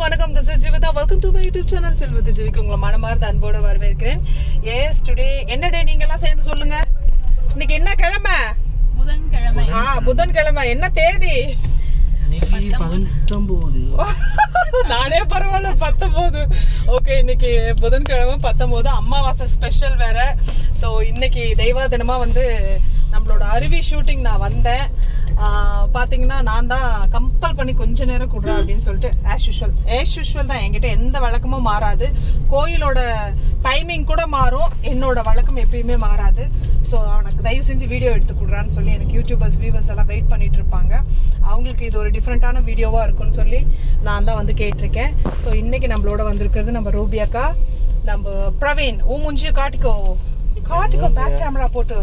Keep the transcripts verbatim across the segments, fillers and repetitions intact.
வணக்கம், this is Jivita. Welcome to my YouTube channel Chill with Jivika. உங்களை மனமார்ந்த அன்போடு வரவேற்கிறேன். Yes, today என்ன டே நீங்க எல்லாம் சேர்ந்து சொல்லுங்க. இன்னைக்கு என்ன கிழமை? புதன்கிழமை. ஆ, புதன்கிழமை. என்ன தேதி? இன்னைக்கு பத்தொன்பது. நானே பரவாயில்ல பத்தொன்பது. ஓகே, இன்னைக்கு புதன்கிழமை பத்தொன்பது, அமாவாசை ஸ்பெஷல் வேற. ஸோ இன்னைக்கு தெய்வ தினமா வந்து நம்மளோட அருவி ஷூட்டிங் நான் வந்தேன். பார்த்தீங்கன்னா நான் தான் கம்பல் பண்ணி கொஞ்ச நேரம் கொடுறேன் அப்படின்னு சொல்லிட்டு ஆஸ் யூஷுவல் ஆஸ் யூஷுவல் தான். என்கிட்ட எந்த வழக்கமும் மாறாது. கோயிலோட டைமிங் கூட மாறும், என்னோட வழக்கம் எப்பயுமே மாறாது. ஸோ அவனுக்கு தயவு செஞ்சு வீடியோ எடுத்து கொடுறான்னு சொல்லி எனக்கு யூடியூபர்ஸ் வியூவர்ஸ் எல்லாம் வெயிட் பண்ணிட்டு இருப்பாங்க. அவங்களுக்கு இது ஒரு டிஃப்ரெண்ட்டான வீடியோவாக இருக்கும்னு சொல்லி நான் தான் வந்து கேட்டிருக்கேன். ஸோ இன்னைக்கு நம்மளோட வந்திருக்கிறது நம்ம ரூபியாக்கா, நம்ம பிரவீன். ஊ முஞ்சி காட்டிக்கோ காட்டிக்கோ பேக் கேமரா போட்டு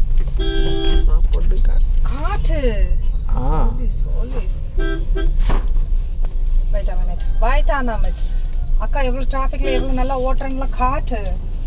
காட்டு. அக்கா எவ்வளவு டிராபிக்ல எவ்வளவு நல்லா ஓட்டுறாங்களா காட்டு.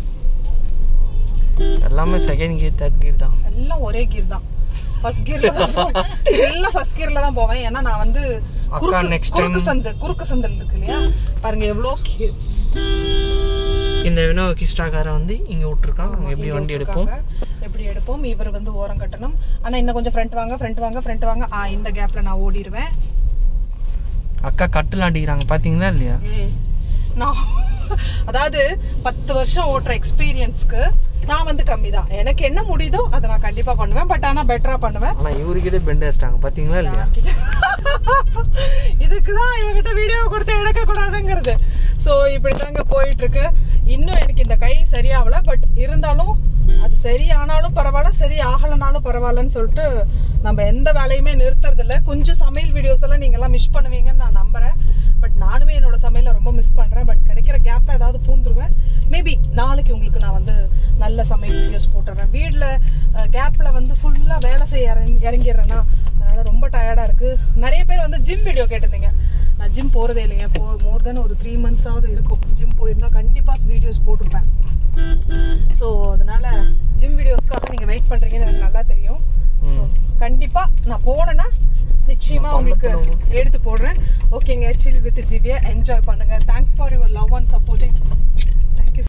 எல்லாமே செகண்ட் கியர் தேர்ட் கியர் தான், எல்லாம் ஒரே கியர் தான். ஃபர்ஸ்ட் கியர்ல தான் எல்லாம் ஃபர்ஸ்ட் கியர்ல தான் போவேன். ஏன்னா நான் வந்து குறுக்கு குறுக்கு சந்து குறுக்கு சந்தல் இருக்கு இல்லையா, பாருங்க எவ்வளோ கியர். இந்த வினோ கிஸ்டா காரை வந்து இங்க விட்டுருக்கான். நாங்கள் எப்படி வண்டி எடுப்போம் எப்படி எடுப்போம் இவர் வந்து ஓரம் கட்டணும். ஆனா இன்னும் கொஞ்சம் ஃப்ரண்ட் வாங்க ஃப்ரண்ட் வாங்க ஃப்ரண்ட் வாங்க. ஆ, இந்த கேப்ல நான் ஓடிடுவேன். அக்கா கட்டில் ஆடிக்கிறாங்க பாத்தீங்களா இல்லையா? நான் அதாவது பத்து வருஷம் ஓட்டுற எக்ஸ்பீரியன்ஸ்க்கு நான் வந்து கம்மி தான். எனக்கு என்ன முடியுதோ அதை நான் கண்டிப்பா பண்ணுவேன். பட் ஆனா பெட்டரா பண்ணுவேன். ஆனா இவருக்கிட்ட பெண்ட் அடிச்சிட்டாங்க பாத்தீங்களா இல்லையா? இதுக்குதான் இவங்கிட்ட வீடியோ கொடுத்து எடுக்க கூடாதுங்கிறது. சோ இப்படிதாங்க போயிட்டு இருக்கு. இன்னும் எனக்கு இந்த கை சரியாகல. பட் இருந்தாலும் அது சரியானாலும் பரவாயில்ல, சரி ஆகலனாலும் பரவாயில்லன்னு சொல்லிட்டு நம்ம எந்த வேலையுமே நிறுத்துறது இல்லை. கொஞ்சம் சமையல் வீடியோஸ் எல்லாம் நீங்க எல்லாம் மிஸ் பண்ணுவீங்கன்னு நான் நம்புறேன். பட் நானுமே என்னோட சமையலை ரொம்ப மிஸ் பண்றேன். பட் கிடைக்கிற கேப்ல ஏதாவது பூந்துருவேன். மேபி நாளைக்கு உங்களுக்கு நான் வந்து நல்ல சமையல் வீடியோஸ் போட்டுறேன். வீட்டில் கேப்ல வந்து ஃபுல்லா வேலை செய்ய இறங்கிடுறேன்னா அதனால ரொம்ப டயர்டா இருக்கு. நிறைய பேர் வந்து ஜிம் வீடியோ கேட்டிருந்தீங்க. நான் ஜிம் போறதே இல்லைங்க. போ மோர் தென் ஒரு த்ரீ மந்த்ஸாவது இருக்கும். ஜிம் போயிருந்தா கண்டிப்பா வீடியோஸ் போட்டிருப்பேன். ஸோ அதனால ஜிம் வீடியோஸ்க்காக நீங்க வெயிட் பண்றீங்கன்னு எனக்கு நல்லா தெரியும். ஸோ கண்டிப்பா நான் போனேன்னா நிச்சயமா உங்களுக்கு எடுத்து போடுறேன். ஓகேங்க, சில் வித் ஜிவியா என்ஜாய் பண்ணுங்க. Thanks for your love and supporting.